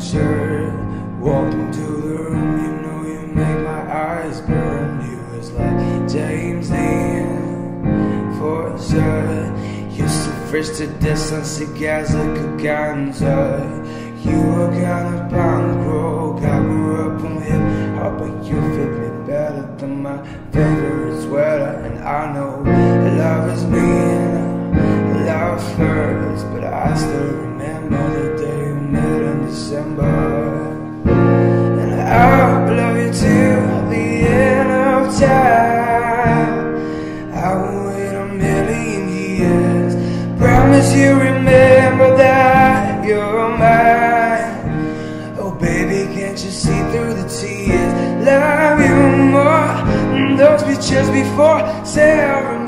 shirt. Walked into the room, you know you make my eyes burn. You was like James Dean, for sure. You're so fresh to death on cigars like a ganja. You were kinda punk rock, I grew up on hip hop, but you fit me better than my favorite sweater. And I know love is mean, love hurts, but I still remember the day we met in December. And I'll love you till the end of time. I will wait a million years. Promise you remember that you're mine. Oh baby, can't you see through the tears? Love you more than those pictures before ceremony.